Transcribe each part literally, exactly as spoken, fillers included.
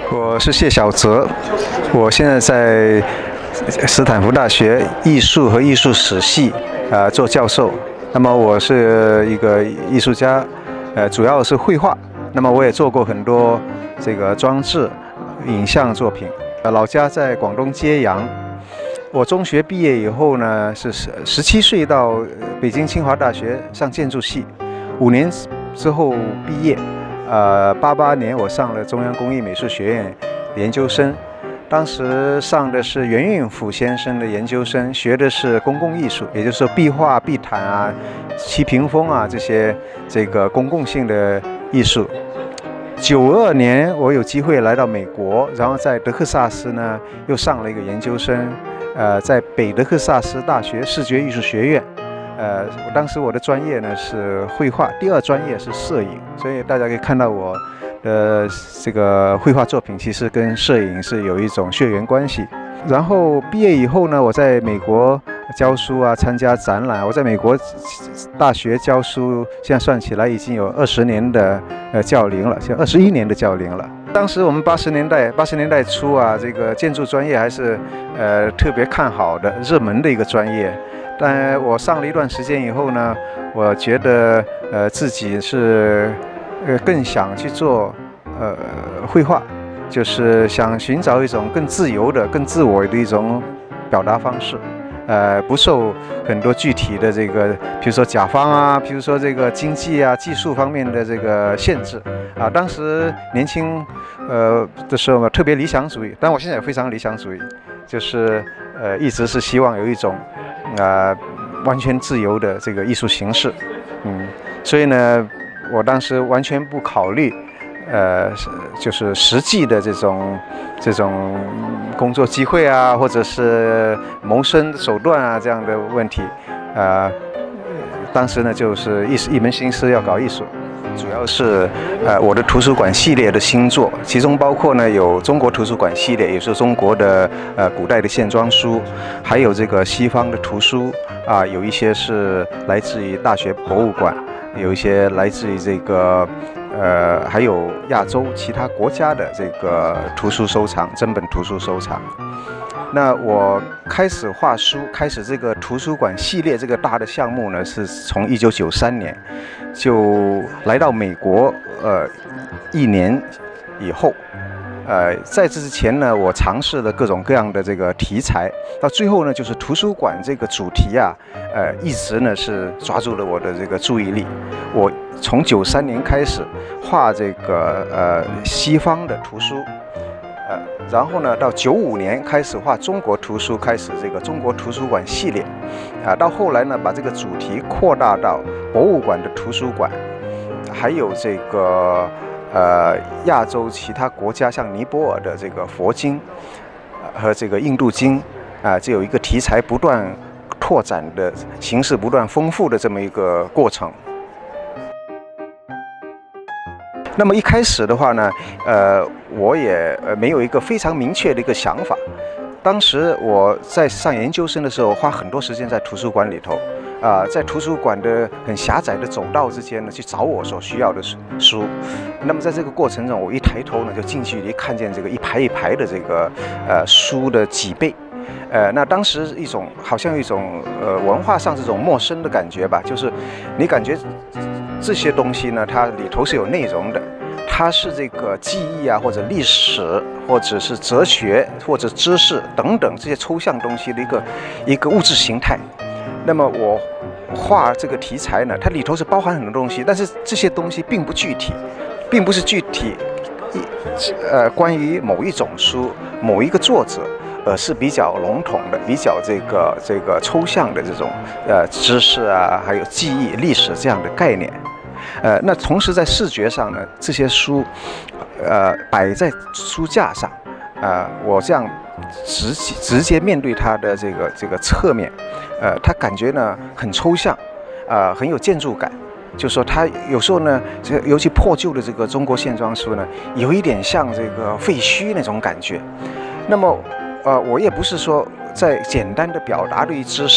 我是谢小泽，我现在在斯坦福大学艺术和艺术史系呃做教授。那么我是一个艺术家，呃，主要是绘画。那么我也做过很多这个装置、影像作品。呃，老家在广东揭阳。我中学毕业以后呢，是十十七岁到北京清华大学上建筑系，五年之后毕业。呃，八八年我上了中央工艺美术学院研究生，当时上的是袁运甫先生的研究生，学的是公共艺术，也就是说壁画、地毯啊、漆屏风啊这些这个公共性的艺术。九二年我有机会来到美国，然后在德克萨斯呢又上了一个研究生，呃，在北德克萨斯大学视觉艺术学院。呃，当时我的专业呢是绘画，第二专业是摄影，所以大家可以看到我的这个绘画作品其实跟摄影是有一种血缘关系。然后毕业以后呢，我在美国教书啊，参加展览。我在美国大学教书，现在算起来已经有二十年的呃教龄了，现在二十一年的教龄了。当时我们八十年代八十年代初啊，这个建筑专业还是呃特别看好的、热门的一个专业。但我上了一段时间以后呢，我觉得呃自己是呃更想去做呃绘画，就是想寻找一种更自由的、更自我的一种表达方式，呃不受很多具体的这个，比如说甲方啊，比如说这个经济啊、技术方面的这个限制啊。当时年轻呃的时候嘛，特别理想主义，但我现在也非常理想主义，就是呃一直是希望有一种。呃，完全自由的这个艺术形式，嗯，所以呢，我当时完全不考虑，呃，就是实际的这种这种工作机会啊，或者是谋生手段啊这样的问题，呃，当时呢就是一一门心思要搞艺术。主要是呃我的图书馆系列的新作，其中包括呢有中国图书馆系列，也是中国的呃古代的线装书，还有这个西方的图书啊，有一些是来自于大学博物馆，有一些来自于这个呃还有亚洲其他国家的这个图书收藏，珍本图书收藏。那我开始画书，开始这个图书馆系列这个大的项目呢，是从一九九三年就来到美国，呃，一年以后，呃，在这之前呢，我尝试了各种各样的这个题材，到最后呢，就是图书馆这个主题啊，呃，一直呢是抓住了我的这个注意力。我从九三年开始画这个呃西方的图书。呃，然后呢，到九五年开始画中国图书，开始这个中国图书馆系列，啊，到后来呢，把这个主题扩大到博物馆的图书馆，还有这个呃亚洲其他国家像尼泊尔的这个佛经，呃、和这个印度经，啊，这有一个题材不断拓展的形式不断丰富的这么一个过程。那么一开始的话呢，呃，我也呃没有一个非常明确的一个想法。当时我在上研究生的时候，花很多时间在图书馆里头，啊、呃，在图书馆的很狭窄的走道之间呢，去找我所需要的书。那么在这个过程中，我一抬头呢，就近距离看见这个一排一排的这个呃书的脊背。呃，那当时一种好像一种呃文化上这种陌生的感觉吧，就是你感觉这些东西呢，它里头是有内容的，它是这个记忆啊，或者历史，或者是哲学，或者知识等等这些抽象东西的一个一个物质形态。那么我画这个题材呢，它里头是包含很多东西，但是这些东西并不具体，并不是具体一呃关于某一种书、某一个作者。呃，是比较笼统的，比较这个这个抽象的这种呃知识啊，还有记忆、历史这样的概念。呃，那同时在视觉上呢，这些书，呃，摆在书架上，啊、呃，我这样直直接面对它的这个这个侧面，呃，它感觉呢很抽象，啊、呃，很有建筑感。就是说，它有时候呢，这尤其破旧的这个中国线装书呢，有一点像这个废墟那种感觉。那么。呃，我也不是说在简单的表达对于知识、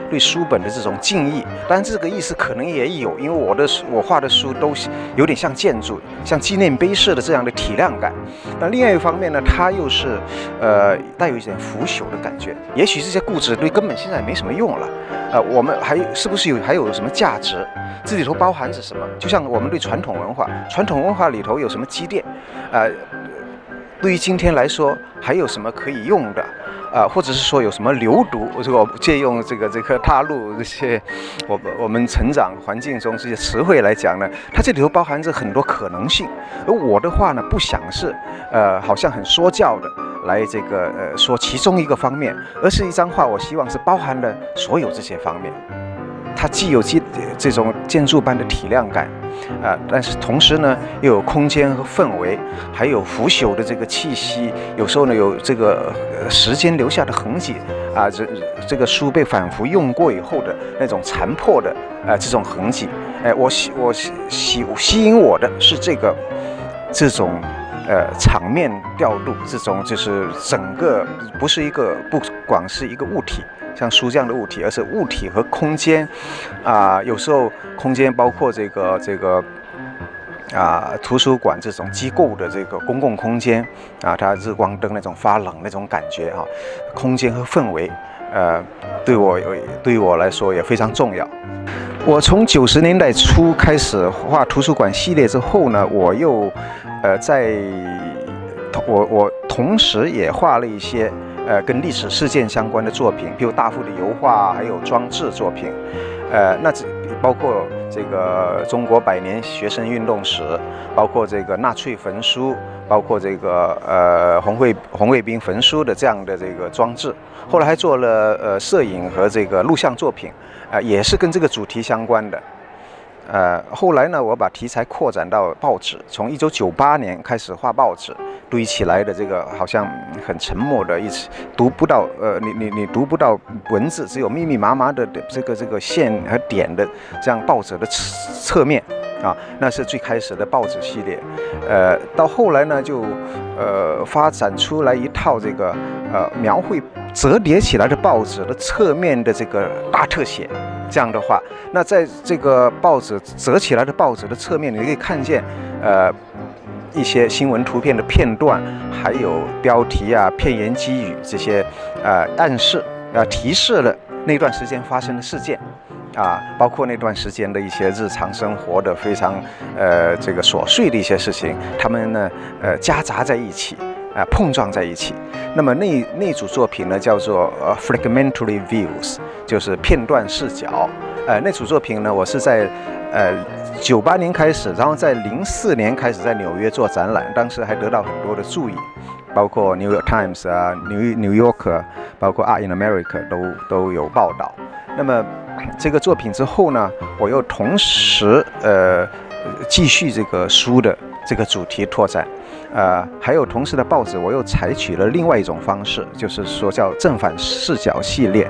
对书本的这种敬意。当然，这个意思可能也有，因为我的我画的书都有点像建筑、像纪念碑式的这样的体量感。那另外一方面呢，它又是呃带有一点腐朽的感觉。也许这些故纸堆根本现在没什么用了，呃，我们还是不是有还有什么价值？这里头包含着什么？就像我们对传统文化，传统文化里头有什么积淀？呃，对于今天来说，还有什么可以用的？啊、呃，或者是说有什么流毒？我说我借用这个这个大陆这些我我们成长环境中这些词汇来讲呢，它这里头包含着很多可能性。而我的话呢，不想是呃好像很说教的来这个呃说其中一个方面，而是一张画，我希望是包含了所有这些方面。它既有建这种建筑般的体量感，啊、呃，但是同时呢，又有空间和氛围，还有腐朽的这个气息。有时候呢，有这个、呃、时间留下的痕迹啊，这这个书被反复用过以后的那种残破的呃这种痕迹。哎、呃，我吸我吸吸吸引我的是这个这种呃场面调度，这种就是整个不是一个不光是一个物体。像书这样的物体，而是物体和空间，啊、呃，有时候空间包括这个这个啊、呃、图书馆这种机构的这个公共空间啊，它日光灯那种发冷那种感觉哈、啊，空间和氛围，呃，对我对于我来说也非常重要。我从九十年代初开始画图书馆系列之后呢，我又呃在我我同时也画了一些。呃，跟历史事件相关的作品，比如大幅的油画，还有装置作品，呃，那这包括这个中国百年学生运动史，包括这个纳粹焚书，包括这个呃红卫红卫兵焚书的这样的这个装置。后来还做了呃摄影和这个录像作品，啊、呃，也是跟这个主题相关的。呃，后来呢，我把题材扩展到报纸，从一九九八年开始画报纸。堆起来的这个好像很沉默的，一直读不到，呃，你你你读不到文字，只有密密麻麻的这个这个线和点的这样报纸的侧面啊，那是最开始的报纸系列。呃，到后来呢，就呃发展出来一套这个呃描绘折叠起来的报纸的侧面的这个大特写。这样的话，那在这个报纸折起来的报纸的侧面，你可以看见，呃。一些新闻图片的片段，还有标题啊、片言基语这些，呃，暗示、呃，提示了那段时间发生的事件，啊，包括那段时间的一些日常生活的非常呃这个琐碎的一些事情，他们呢，呃，夹杂在一起，啊、呃，碰撞在一起。那么那那组作品呢，叫做呃 fragmentary views， 就是片段视角。呃，那组作品呢，我是在呃。九八年开始，然后在零四年开始在纽约做展览，当时还得到很多的注意，包括 New York Times 啊、New New Yorker， 包括 Art in America 都都有报道。那么这个作品之后呢，我又同时呃继续这个书的这个主题拓展，呃，还有同时的报纸，我又采取了另外一种方式，就是说叫正反视角系列。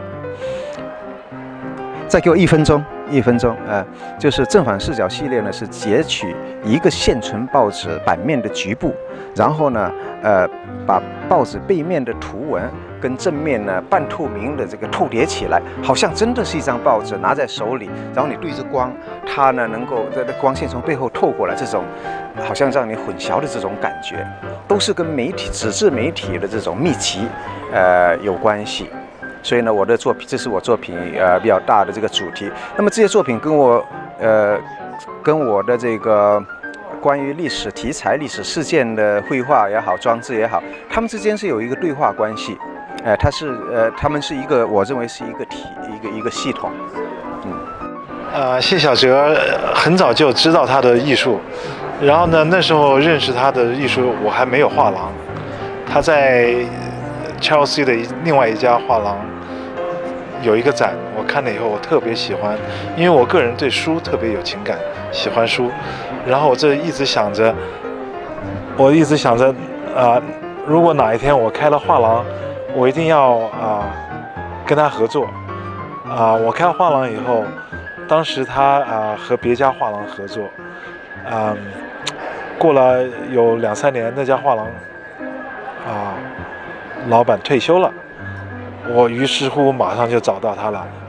再给我一分钟。一分钟，呃，就是正反视角系列呢，是截取一个现存报纸版面的局部，然后呢，呃，把报纸背面的图文跟正面呢半透明的这个透叠起来，好像真的是一张报纸拿在手里，然后你对着光，它呢能够这光线从背后透过来，这种好像让你混淆的这种感觉，都是跟媒体纸质媒体的这种密集，呃，有关系。所以呢，我的作品，这是我作品呃比较大的这个主题。那么这些作品跟我呃跟我的这个关于历史题材、历史事件的绘画也好、装置也好，它们之间是有一个对话关系。呃，它是呃，它们是一个，我认为是一个体，一个一个系统。嗯。 呃，谢小哲很早就知道他的艺术，然后呢，那时候认识他的艺术，我还没有画廊，他在 Chelsea 的另外一家画廊有一个展，我看了以后我特别喜欢，因为我个人对书特别有情感，喜欢书，然后我这一直想着，我一直想着，啊、呃，如果哪一天我开了画廊，我一定要啊、呃、跟他合作，啊、呃，我开了画廊以后，当时他啊、呃、和别家画廊合作，嗯、呃，过了有两三年，那家画廊啊、呃、老板退休了。我于是乎马上就找到他了，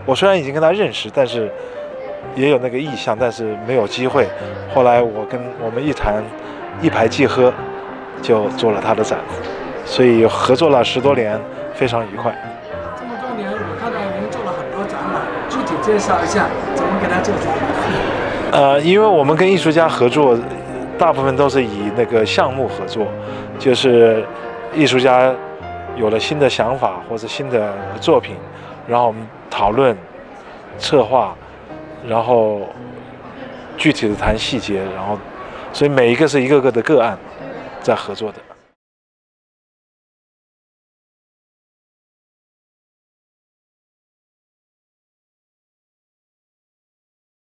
我虽然已经跟他认识，但是也有那个意向，但是没有机会。后来我跟我们一谈，一拍即合，就做了他的展，所以合作了十多年，非常愉快。 这么多年，我看到您做了很多展览，具体介绍一下怎么给他做展览？ 呃，因为我们跟艺术家合作，大部分都是以那个项目合作，就是艺术家有了新的想法或者新的作品，然后我们讨论、策划，然后具体的谈细节，然后，所以每一个是一个个的个案在合作的。